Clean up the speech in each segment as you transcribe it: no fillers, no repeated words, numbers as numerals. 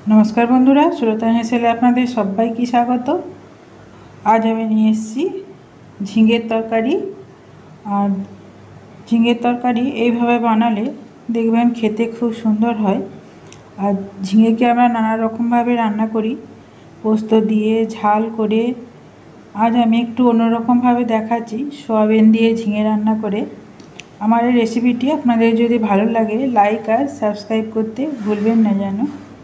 नमस्कार बंधुरा श्रोता हेसेले आपनादेर सबाइके स्वागत। आज आमि निये एसेछि झिंगेर तरकारी। और झिंगेर तरकारी এইভাবে বানালে দেখবেন খেতে খুব সুন্দর হয়। আর ঝিঙেকে আমরা নানা রকমভাবে রান্না করি, পোস্ত দিয়ে, ঝাল করে। আজ আমি একটু অন্যরকমভাবে দেখাচ্ছি সয়াবিন দিয়ে ঝিঙে রান্না করে। আমার এই রেসিপিটি আপনাদের যদি ভালো লাগে লাইক আর সাবস্ক্রাইব করতে ভুলবেন না যেন।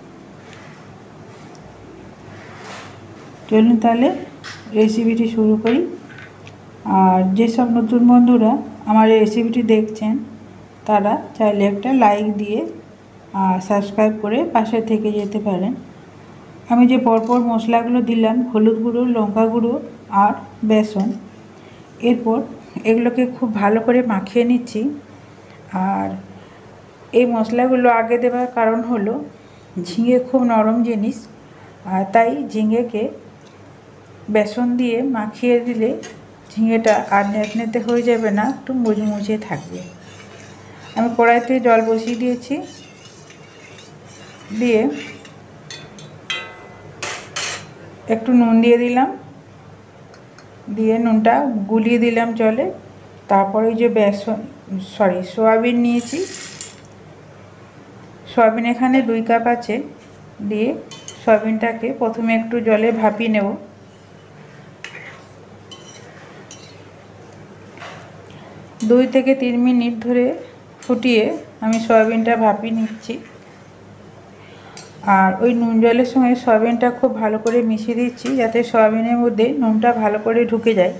চলুন তাহলে রেসিপিটি শুরু করি। আর যেসব নতুন বন্ধুরা আমার এই রেসিপিটি দেখছেন তারা চাইলে একটা লাইক দিয়ে আর সাবস্ক্রাইব করে পাশে থেকে যেতে পারেন। আমি যে পরপর মশলাগুলো দিলাম, হলুদ গুঁড়ো, লঙ্কা গুঁড়ো আর বেসন, এরপর এগুলোকে খুব ভালো করে মাখিয়ে নিচ্ছি। আর এই মশলাগুলো আগে দেওয়ার কারণ হলো ঝিঙে খুব নরম জিনিস, আর তাই ঝিঙেকে বেসন দিয়ে মাখিয়ে দিলে ঝিঙেটা আর নেতনেতে হয়ে যাবে না, একটু মুচমুচে থাকবে। আমি কড়াইতে জল বসিয়ে দিয়েছি, দিয়ে একটু নুন দিয়ে দিলাম, দিয়ে নুনটা গুলিয়ে দিলাম জলে। তারপরে যে সয়াবিন নিয়েছি, সয়াবিন এখানে 2 কাপ আছে, দিয়ে সয়াবিনটাকে প্রথমে একটু জলে ভাপিয়ে নেব। 2 থেকে 3 মিনিট ধরে ফুটিয়ে আমি সয়াবিনটা ভাপিয়ে নিচ্ছি। আর ওই নুন জলের সঙ্গে সয়াবিনটা খুব ভালো করে মিশিয়ে দিচ্ছি যাতে সয়াবিনের মধ্যে নুনটা ভালো করে ঢুকে যায়।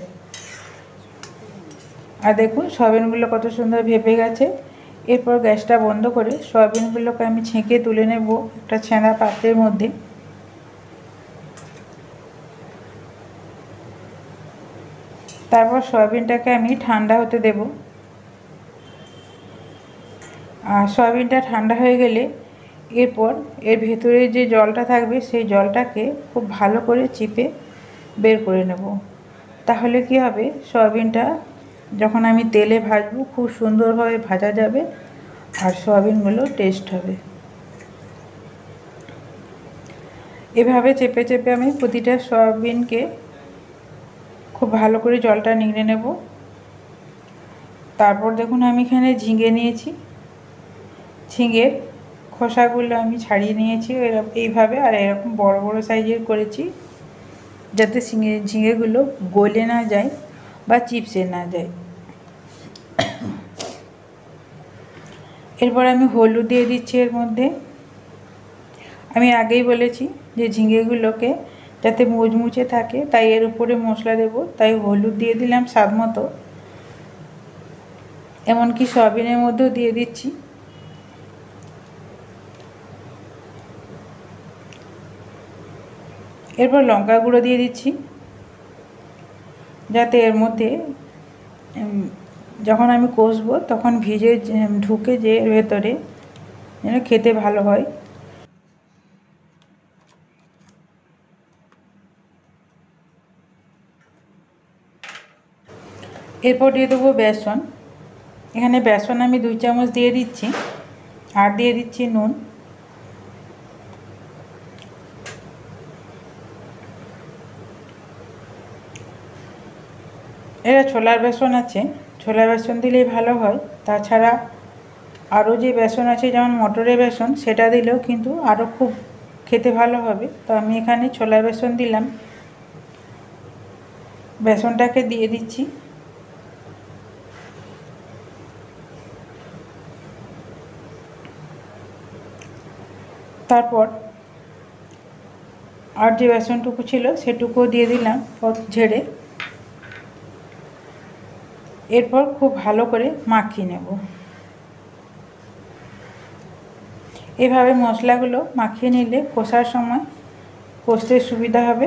আর দেখুন সয়াবিনগুলো কত সুন্দর ভেপে গেছে। এরপর গ্যাসটা বন্ধ করে সয়াবিনগুলোকে আমি ছেঁকে তুলে নেব একটা ছেঁড়া পাত্রের মধ্যে। তারপর সয়াবিনটাকে আমি ঠান্ডা হতে দেব। আর সয়াবিনটা ঠান্ডা হয়ে গেলে এরপর এর ভেতরে যে জলটা থাকবে সেই জলটাকে খুব ভালো করে চিপে বের করে নেব। তাহলে কি হবে, সয়াবিনটা যখন আমি তেলে ভাজবো খুব সুন্দরভাবে ভাজা যাবে আর সয়াবিনগুলো টেস্ট হবে। এভাবে চেপে চেপে আমি প্রতিটা সয়াবিনকে খুব ভালো করে জলটা নিংড়ে নেব। তারপর দেখুন আমি এখানে ঝিঙে নিয়েছি, ঝিঙের খোসাগুলো আমি ছাড়িয়ে নিয়েছি এইভাবে, আর এরকম বড় বড় সাইজের করেছি যাতে ঝিঙেগুলো গলে না যায় বা চিপসে না যায়। এরপর আমি হলুদ দিয়ে দিচ্ছি এর মধ্যে। আমি আগেই বলেছি যে ঝিঙেগুলোকে যাতে মুচমুচে থাকে তাই এর উপরে মশলা দেব, তাই হলুদ দিয়ে দিলাম স্বাদ মতো, এমনকি সয়াবিনের মধ্যেও দিয়ে দিচ্ছি। এরপর লঙ্কা গুঁড়ো দিয়ে দিচ্ছি যাতে এর মধ্যে যখন আমি কষবো তখন ভিজে ঢুকে যে এর ভেতরে যেন খেতে ভালো হয়। এরপর দিয়ে দেবো বেসন। এখানে বেসন আমি 2 চামচ দিয়ে দিচ্ছি, আর দিয়ে দিচ্ছি নুন। এটা ছোলার বেসন আছে, ছোলার বেসন দিলেই ভালো হয়। তাছাড়া আরও যে বেসন আছে যেমন মটরের বেসন, সেটা দিলেও কিন্তু আরও খুব খেতে ভালো হবে। তো আমি এখানে ছোলার বেসন দিলাম। বেসনটাকে দিয়ে দিচ্ছি। তারপর আর যে বেসনটুকু ছিল সেটুকুও দিয়ে দিলাম ঝেড়ে। এরপর খুব ভালো করে মাখিয়ে নেব। এভাবে মশলাগুলো মাখিয়ে নিলে কষার সময় কষতে সুবিধা হবে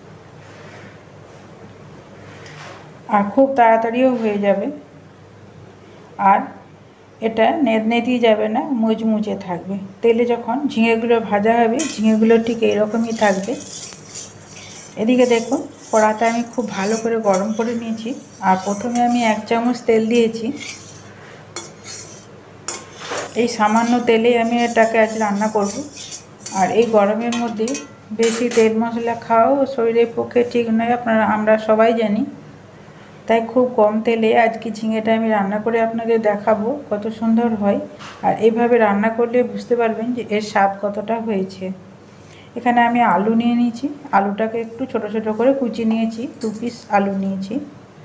আর খুব তাড়াতাড়িও হয়ে যাবে। আর এটা নেতিয়ে যাবে না, মুচমুচে থাকবে। তেলে যখন ঝিঙেগুলো ভাজা হবে ঝিঙেগুলো ঠিক এইরকমই থাকবে। এদিকে দেখুন কড়াটা আমি খুব ভালো করে গরম করে নিয়েছি। আর প্রথমে আমি 1 চামচ তেল দিয়েছি। এই সামান্য তেলে আমি এটাকে আজ রান্না করব। আর এই গরমের মধ্যে বেশি তেল মশলা খাওয়াও শরীরের পক্ষে ঠিক নয়, আমরা সবাই জানি। তাই খুব কম তেলে আজকে ঝিঙেটা আমি রান্না করে আপনাদের দেখাবো কত সুন্দর হয়। আর এইভাবে রান্না করলে বুঝতে পারবেন যে এর স্বাদ কতটা হয়েছে। এখানে আমি আলু নিয়ে নিয়েছি, আলুটাকে একটু ছোট ছোট করে কুচিয়ে নিয়েছি, 2 পিস আলু নিয়েছি।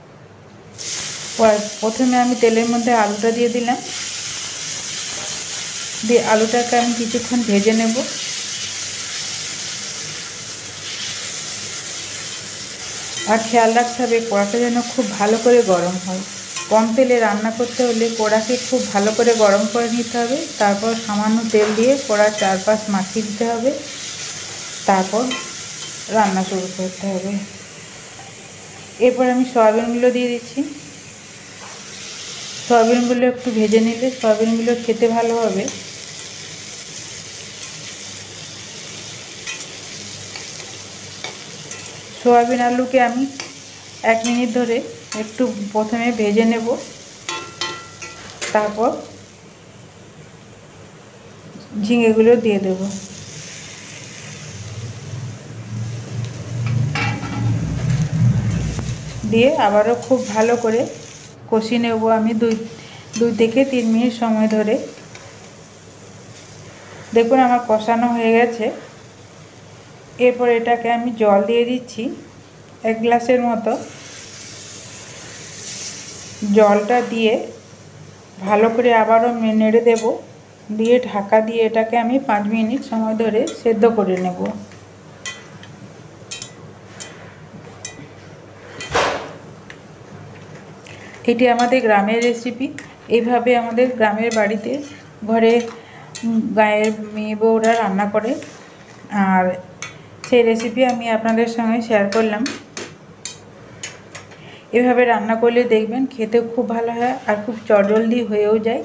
প্রথমে আমি তেলের মধ্যে আলুটা দিয়ে দিলাম, দিয়ে আলুটাকে আমি কিছুক্ষণ ভেজে নেব। আর খেয়াল রাখতে হবে কড়াটা যেন খুব ভালো করে গরম হয়। কম তেলে রান্না করতে হলে কড়াকে খুব ভালো করে গরম করে নিতে হবে। তারপর সামান্য তেল দিয়ে কড়ার চারপাশ মাখিয়ে দিতে হবে, তারপর রান্না শুরু করতে হবে। এরপর আমি সয়াবিনগুলো দিয়ে দিচ্ছি। সয়াবিনগুলো একটু ভেজে নিলে সয়াবিনগুলো খেতে ভালো হবে। সয়াবিন আলুকে আমি 1 মিনিট ধরে একটু প্রথমে ভেজে নেব, তারপর ঝিঙেগুলো দিয়ে দেব। দিয়ে আবারও খুব ভালো করে কষিয়ে নেব আমি 2 থেকে 3 মিনিট সময় ধরে। দেখুন আমার কষানো হয়ে গেছে। এরপর এটাকে আমি জল দিয়ে দিচ্ছি 1 গ্লাসের মতো। জলটা দিয়ে ভালো করে আবারও নেড়ে দেব, দিয়ে ঢাকা দিয়ে এটাকে আমি 5 মিনিট সময় ধরে সেদ্ধ করে নেব। এটি আমাদের গ্রামের রেসিপি। এইভাবে আমাদের গ্রামের বাড়িতে ঘরে গায়ের মেয়ে বউরা রান্না করে, আর সেই রেসিপি আমি আপনাদের সঙ্গে শেয়ার করলাম। এভাবে রান্না করলে দেখবেন খেতেও খুব ভালো হয় আর খুব চটজলদি হয়েও যায়।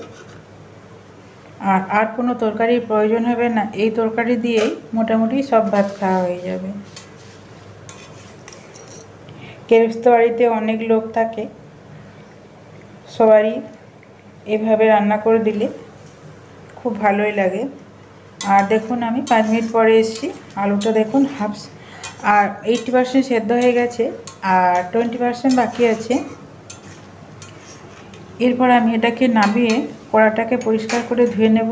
আর কোনো তরকারির প্রয়োজন হবে না, এই তরকারি দিয়েই মোটামুটি সব ভাত খাওয়া হয়ে যাবে। গৃহস্থ বাড়িতে অনেক লোক থাকে, সবারই এভাবে রান্না করে দিলে খুব ভালোই লাগে। আর দেখুন আমি 5 মিনিট পরে এসেছি, আলুটা দেখুন আর 80% সেদ্ধ হয়ে গেছে আর 20% বাকি আছে। এরপর আমি এটাকে নামিয়ে কড়াটাকে পরিষ্কার করে ধুয়ে নেব।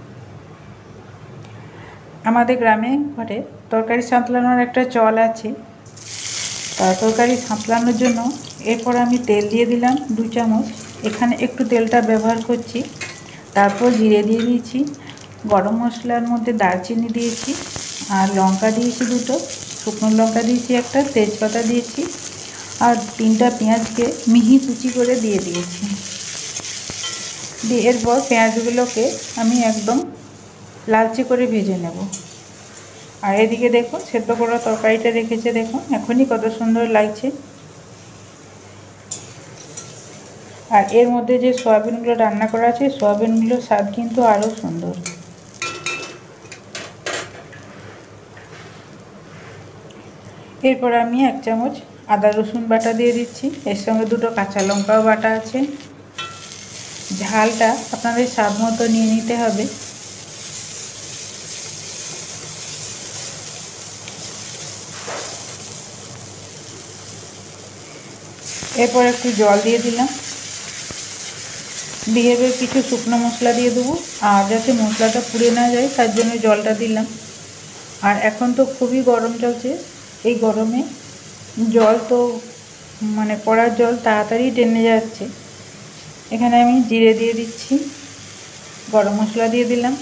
আমাদের গ্রামে ঘরে তরকারি সাঁতলানোর একটা চল আছে, তরকারি সাঁতলানোর জন্য এরপর আমি তেল দিয়ে দিলাম 2 চামচ। এখানে একটু তেলটা ব্যবহার করছি। তারপর জিরে দিয়ে দিয়েছি, গরম মশলার মধ্যে দারচিনি দিয়েছি, আর লঙ্কা দিয়েছি 2টো, শুকনো লঙ্কা দিয়েছি 1টা, তেজপাতা দিয়েছি, আর 3টা পেঁয়াজকে মিহি কুচি করে দিয়ে দিয়েছি। দিয়ে এরপর পেঁয়াজগুলোকে আমি একদম লালচে করে ভেজে নেব। আর এদিকে দেখুন সেদ্ধ করা তরকারিটা রেখেছে, দেখুন এখনই কত সুন্দর লাগছে। আর এর মধ্যে যে সয়াবিনগুলো রান্না করা আছে, সয়াবিনগুলোর স্বাদ কিন্তু আরও সুন্দর। এরপর আমি 1 চামচ আদা রসুন বাটা দিয়ে দিচ্ছি, এর সঙ্গে 2টো কাঁচা লঙ্কাও বাটা আছে। ঝালটা আপনাদের স্বাদ মতো নিয়ে নিতে হবে। এরপর একটু জল দিয়ে দিলাম, দিয়ে এবার কিছু শুকনো মশলা দিয়ে দেবো, আর যাতে মশলাটা পুড়ে না যায় তার জন্য জলটা দিলাম। আর এখন তো খুবই গরম চলছে, এই গরমে জল তো মানে কড়ার জল তাড়াতাড়ি টেনে যাচ্ছে। এখানে আমি জিরে দিয়ে দিচ্ছি, গরম মশলা দিয়ে দিলাম।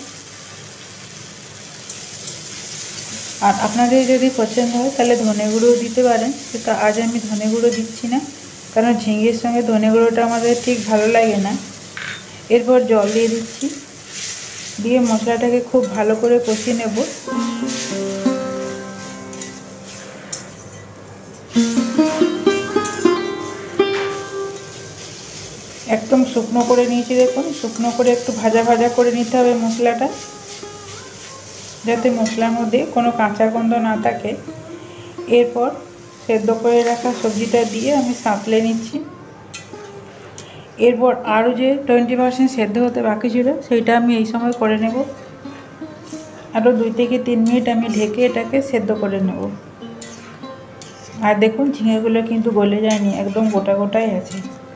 আর আপনাদের যদি পছন্দ হয় তাহলে ধনে গুঁড়োও দিতে পারেন, কিন্তু আজ আমি ধনে গুঁড়ো দিচ্ছি না, কারণ ঝিঙের সঙ্গে ধনে গুঁড়োটা আমাদের ঠিক ভালো লাগে না। এরপর জল দিয়ে দিচ্ছি, দিয়ে মশলাটাকে খুব ভালো করে কষিয়ে নেব। একদম শুকনো করে নিয়েছি, দেখুন শুকনো করে একটু ভাজা ভাজা করে নিতে হবে মশলাটা, যাতে মশলার মধ্যে কোনো কাঁচা গন্ধ না থাকে। এরপর সেদ্ধ করে রাখা সবজিটা দিয়ে আমি সাঁতলে নিচ্ছি। এরপর আরও যে 20% সেদ্ধ হতে বাকি ছিল সেইটা আমি এই সময় করে নেব। আরও 2 থেকে 3 মিনিট আমি ঢেকে এটাকে সেদ্ধ করে নেব। আর দেখুন ঝিঙেগুলো কিন্তু গলে যায়নি, একদম গোটা গোটাই আছে।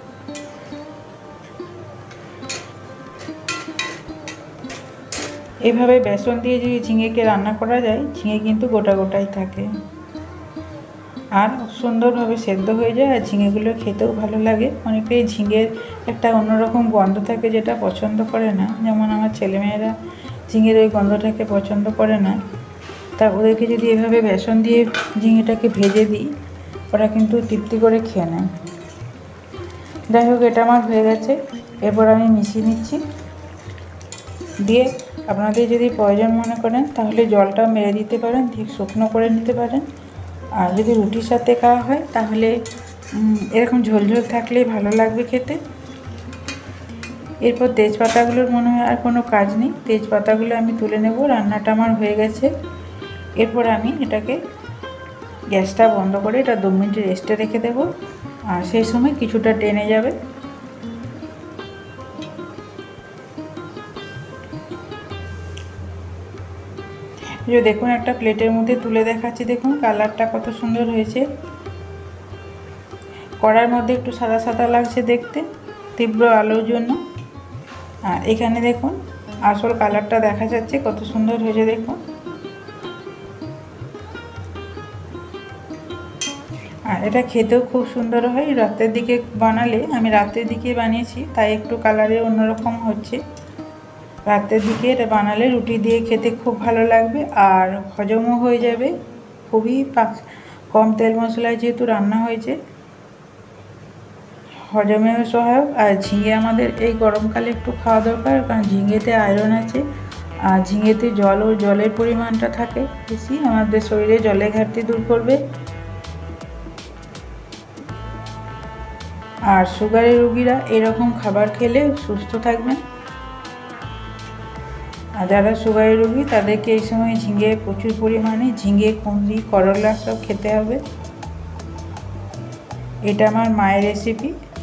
এভাবে বেসন দিয়ে যদি ঝিঙেকে রান্না করা যায়, ঝিঙে কিন্তু গোটা গোটাই থাকে আর সুন্দরভাবে সেদ্ধ হয়ে যায়। আর ঝিঙেগুলো খেতেও ভালো লাগে। অনেকেই ঝিঙের একটা অন্যরকম গন্ধ থাকে যেটা পছন্দ করে না, যেমন আমার ছেলেমেয়েরা ঝিঙের ওই গন্ধটাকে পছন্দ করে না। তা ওদেরকে যদি এভাবে বেসন দিয়ে ঝিঙেটাকে ভেজে দিই, ওরা কিন্তু তৃপ্তি করে খেয়ে নেয়। যাই হোক, এটা আমার হয়ে গেছে। এরপর আমি মিশিয়ে নিচ্ছি। দিয়ে আপনাদের যদি প্রয়োজন মনে করেন তাহলে জলটা মেরে দিতে পারেন, ঠিক শুকনো করে নিতে পারেন। আর যদি রুটির সাথে খাওয়া হয় তাহলে এরকম ঝোলঝোল থাকলেই ভালো লাগবে খেতে। এরপর তেজপাতাগুলোর মনে হয় আর কোনো কাজ নেই, তেজপাতাগুলো আমি তুলে নেব। রান্নাটা আমার হয়ে গেছে। এরপর আমি এটাকে গ্যাসটা বন্ধ করে এটা 2 মিনিট রেস্টে রেখে দেব। আর সেই সময় কিছুটা টেনে যাবে। যে দেখুন একটা প্লেটের মধ্যে তুলে দেখাচ্ছি, দেখুন কালারটা কত সুন্দর হয়েছে। কড়ার মধ্যে একটু সাদা সাদা লাগছে দেখতে, তীব্র আলোর জন্য। আর এখানে দেখুন আসল কালারটা দেখা যাচ্ছে, কত সুন্দর হয়েছে দেখুন। আর এটা খেতেও খুব সুন্দর হয়। রাতের দিকে বানালে, আমি রাতের দিকে বানিয়েছি তাই একটু কালারে অন্যরকম হচ্ছে। রাতের দিকে এটা বানালে রুটি দিয়ে খেতে খুব ভালো লাগবে আর হজমও হয়ে যাবে। খুবই কম তেল মশলায় যেহেতু রান্না হয়েছে, হজমেও সহায়ক। আর ঝিঙে আমাদের এই গরমকালে একটু খাওয়া দরকার, কারণ ঝিঙেতে আয়রন আছে। আর ঝিঙেতে জলের পরিমাণটা থাকে বেশি, আমাদের শরীরে জলের ঘাটতি দূর করবে। আর সুগারের রোগীরা এরকম খাবার খেলে সুস্থ থাকবেন। আর যারা সুগারের রোগী তাদেরকে এই সময় ঝিঙে প্রচুর পরিমাণে, ঝিঙে, কুঁদরি, করলা সব খেতে হবে। এটা আমার মায়ের রেসিপি।